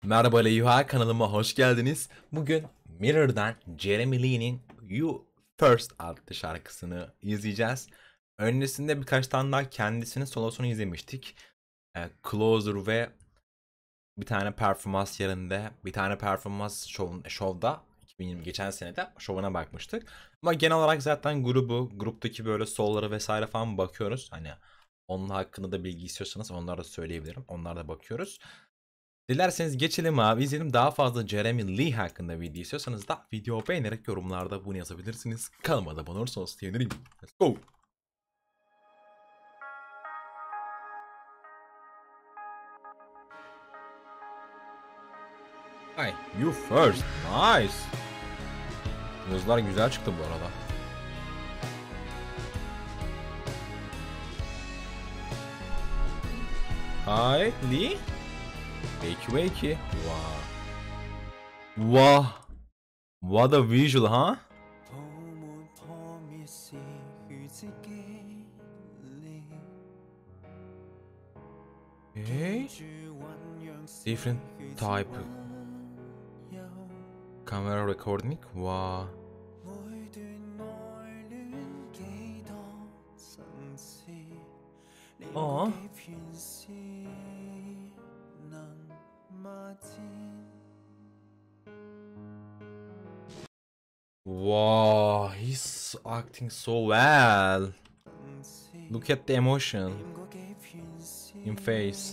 Merhaba Leyha, kanalıma hoş geldiniz. Bugün Mirror'dan Jeremy Lee'nin You First adlı şarkısını izleyeceğiz. Öncesinde birkaç tane daha kendisinin solosunu izlemiştik. Closer ve bir tane performans yerinde, bir tane performans şovda 2020 geçen senede şovuna bakmıştık. Ama genel olarak zaten gruptaki böyle solları vesaire falan bakıyoruz. Hani onun hakkında da bilgi istiyorsanız onları da söyleyebilirim. Onlara da bakıyoruz. Dilerseniz geçelim abi, izleyelim. Daha fazla Jeremy Lee hakkında video istiyorsanız da video beğenerek yorumlarda bunu yazabilirsiniz. Kanalıma da abone olursanız sevinirim. Let's go. Ay, you first. Nice. Yazılar güzel çıktı bu arada. Hi Lee. Wakey. Wow. Wow. What a visual, huh? Okay. Different type camera recording. Wow. Oh. Wow, he's acting so well. Look at the emotion in face.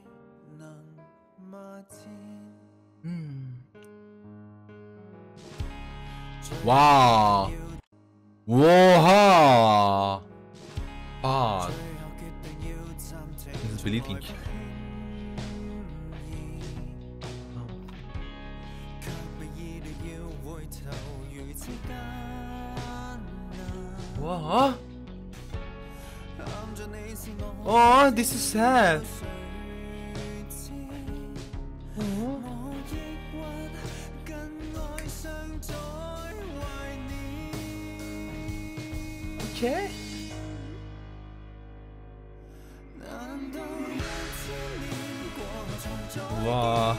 Wow. Whoa. Fuck. He's bleeding. What? Oh, this is sad. Okay. Wow.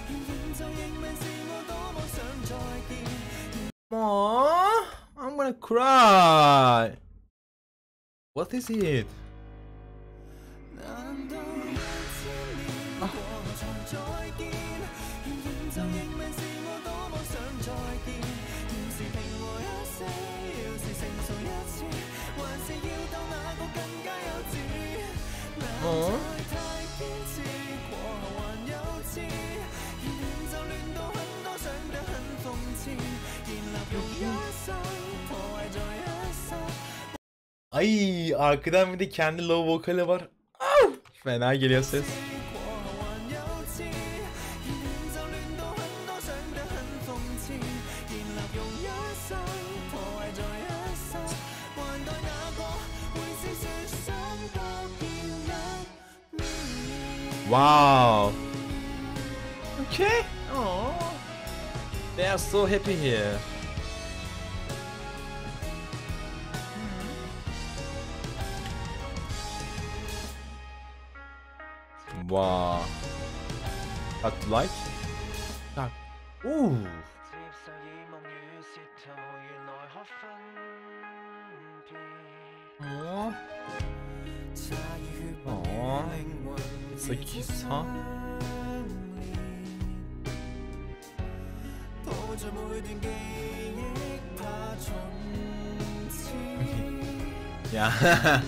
Aww, I'm gonna cry. What is it? Oh. Ay, arkadan bir de kendi low vokali var. Fena geliyor ses. Wow. Okay. Oh. They are so happy here. Wow. At light. Dark. Ooh. Oh. Oh. It's a kiss, huh? Yeah.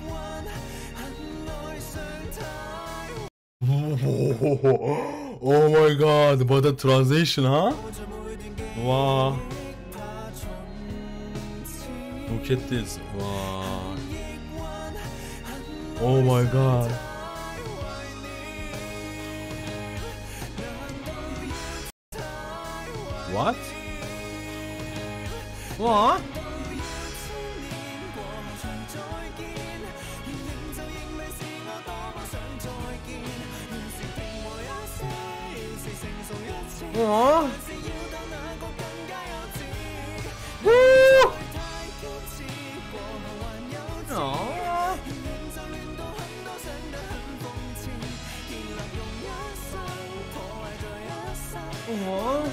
Oh my god, what a transition, huh? Wow. Look at this. Wow. Oh my god. What? What? Oh. Woo. Oh. Wow.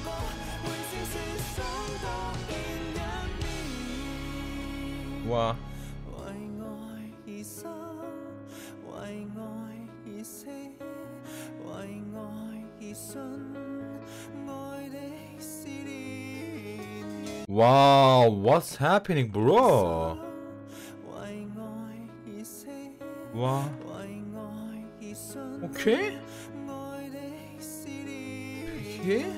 Wow, what's happening, bro? Wow. Okay. Peki.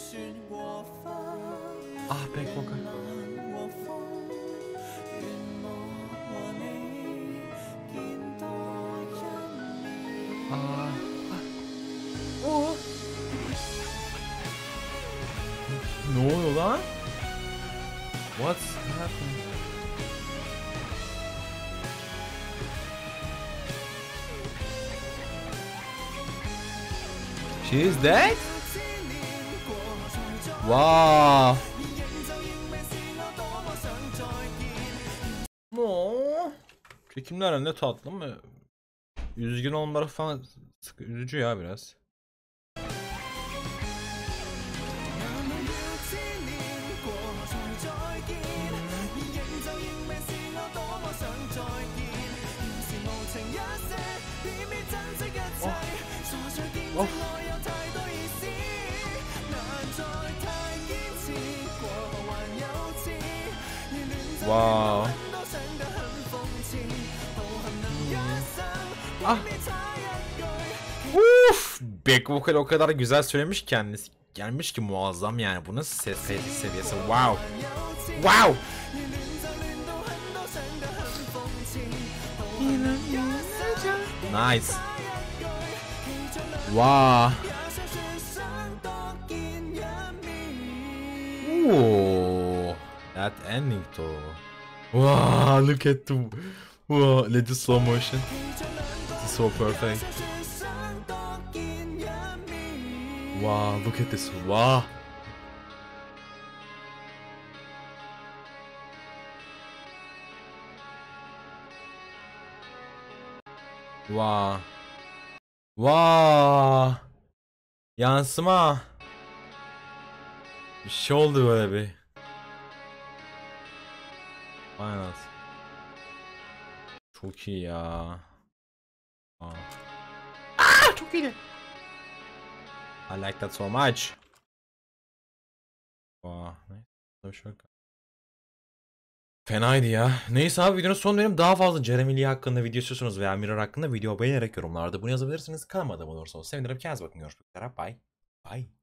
Ah, back vocal. O. Ne oluyor lan? What's happening? She is dead? Wow. Oo. Çekimler ne tatlı mı? Üzgün olmaları falan üzücü ya biraz. Oh. Wow. Ah. Uf. Back vocal o kadar güzel söylemiş kendisi. Gelmiş ki muazzam yani. Bu nasıl ses seviyesi? Wow. Wow. Nice. Wow. Ooh. That ending though. Wow, look at the wow, let the slow motion. It's so perfect. Wow, look at this. Wow. Wow. Wow. Yansıma. Bir şey oldu böyle bir. Aynen. Çok iyi ya. Çok iyi. I like that so much. Wow. Fenaydı ya. Neyse abi videonun son verim. Daha fazla Jeremy Lee hakkında video istiyorsanız veya Mirror hakkında video beğenerek yorumlarda bunu yazabilirsiniz. Kanalıma abone olursanız sevinirim. Kendinize bakın. Görüşmek üzere. Bye. Bye.